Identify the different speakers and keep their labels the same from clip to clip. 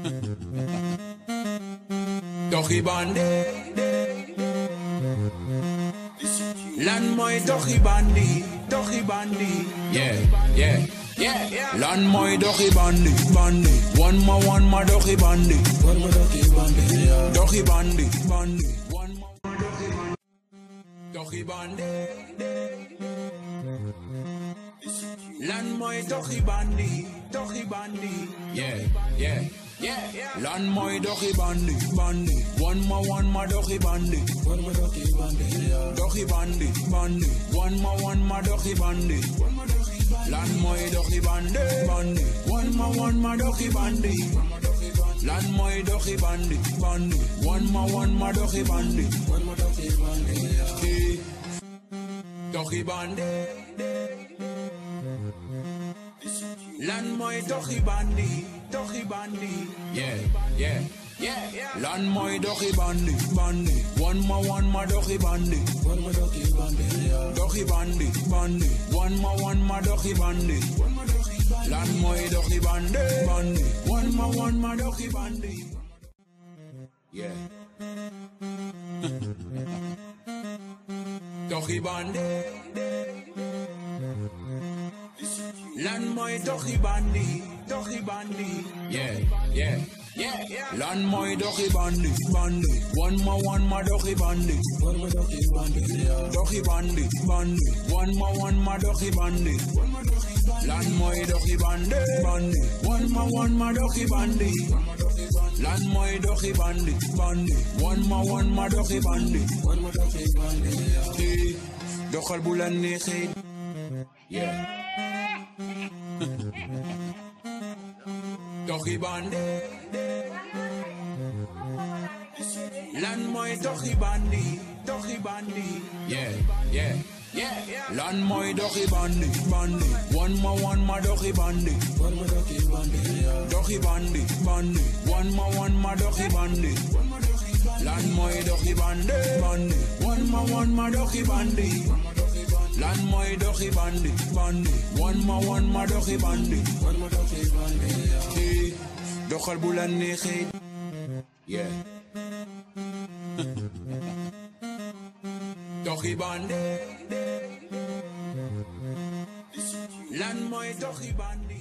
Speaker 1: Dohi Banbi. Land mooi Dohi Banbi, Dohi Banbi. Yeah, yeah, yeah, yeah. Land mooi Dohi Banbi, Banbi. One more Dohi Banbi. One more Dohi Banbi. Dohi Banbi, Banbi. One more Dohi Banbi. Land mooi Dohi Banbi, Dohi Banbi. Yeah, yeah, yeah, yeah. Land mooi Dohi Banbi, Banbi. One more Dohi Banbi. One more Dohi Banbi. Dohi Banbi, Banbi. One more Dohi Banbi. Land mooi Dohi Banbi, Banbi. One more Dohi Banbi. Land mooi Dohi Banbi, Banbi. One more Dohi Banbi. One more Dohi Banbi. Dohi Banbi. Land mooi Dohi Banbi, Dohi Banbi. Yeah, yeah, yeah, yeah. Land mooi Dohi Banbi, Banbi. One more Dohi Banbi. One more Dohi Banbi. Dohi Banbi, Banbi. One more Dohi Banbi. Land mooi Dohi Banbi, Banbi. One more Dohi Banbi. Yeah. Dohi Banbi. Land mooi Dohi Banbi, Dohi Banbi. Yeah, yeah, yeah, yeah. Land mooi Dohi Banbi, Banbi. One more Dohi Banbi. One more Dohi Banbi. Dohi Banbi, Banbi. One more Dohi Banbi. Land mooi Dohi Banbi, Banbi. One more Dohi Banbi. Land mooi Dohi Banbi, Banbi. One more Dohi Banbi. One more Dohi Banbi. Doxal bu la neexee. Yeah. Dohi Banbi. Land mooi Dohi Banbi, Dohi Banbi. Yeah, yeah, yeah, yeah. Land mooi Dohi Banbi, Banbi. One more Dohi Banbi. One more Dohi Banbi. Dohi Banbi, Banbi. One more Dohi Banbi. Land mooi Dohi Banbi, Banbi. One more Dohi Banbi. Land mooi Dohi Banbi, Banbi. One more Dohi Banbi. One more Dohi Banbi. Doxal bu la neexee. Yeah. Dohi Banbi. Land mooi Dohi Banbi.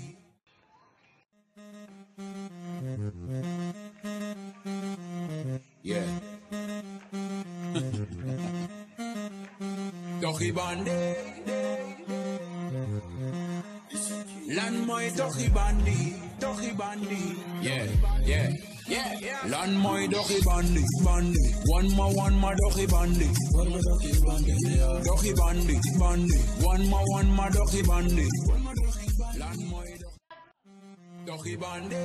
Speaker 1: Yeah. Dohi Banbi. Land mooi Dohi Banbi, Dohi Banbi. Yeah, yeah, yeah, yeah. Land mooi Dohi Banbi, Banbi. One more Dohi Banbi. One more Dohi Banbi. Dohi Banbi, Banbi. One more Dohi Banbi. Land mooi Dohi Banbi.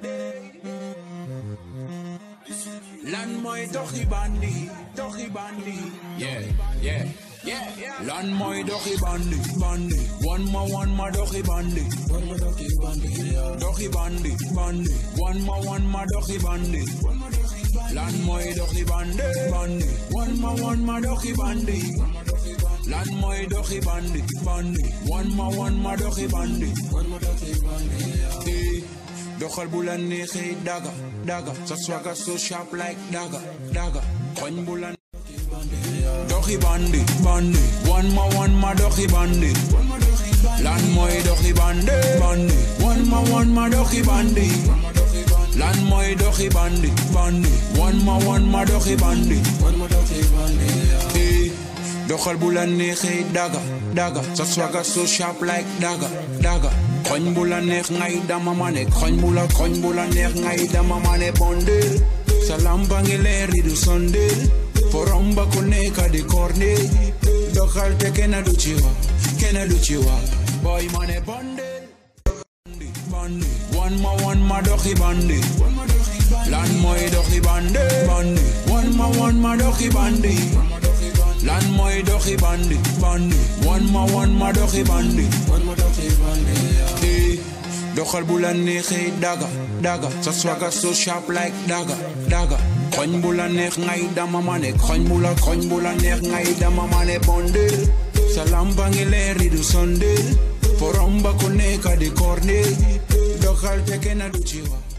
Speaker 1: Land mooi Dohi Banbi, Dohi Banbi. Yeah, yeah, yeah, yeah. Land mooi Dohi Banbi, Banbi. One more Dohi Banbi. One more Dohi Banbi. Dohi Banbi, Banbi. One more Dohi Banbi. Land mooi Dohi Banbi, Banbi. One more Dohi Banbi. Land mooi Dohi Banbi, Banbi. One more Dohi Banbi. One more Dohi Banbi. Doxal bu la neexee daga, daga. Sa swagger so sharp like daga, daga. Koñ bu la Dohi Banbi, Banbi. One more Dohi Banbi. Land mooi Dohi Banbi, Banbi. One more Dohi Banbi. Land mooi Dohi Banbi, Banbi. One more Dohi Banbi. One more Dohi Banbi. Doxal bu la neexee daga, daga. Sa swagger so sharp like daga, daga. Koñ bu la neex ngay dama ma ne. Koñ bu la neex ngay dama ma ne bondel. Sa lamba ngi leer di du sondel. Forom ba ku nekk di cornel. Doxal te kenn du ci wax, kenn du ci wax. Boy ma ne bondel. Banbi, one more Dohi Banbi. Land mooi Dohi Banbi, Banbi. One more Dohi Banbi. Land mooi Dohi Banbi, Banbi. One more Dohi Banbi. One more Dohi Banbi. Doxal bu la neexee daga, daga. Sa swagger so sharp like daga, daga. Koñ bu la neex ngay dama ma ne. Koñ bu la neex ngay dama ma ne bondel. Sa lamba ngi leer di du sondel. Forom ba ku nekk di cornel. Doxal te kenn du ci wax.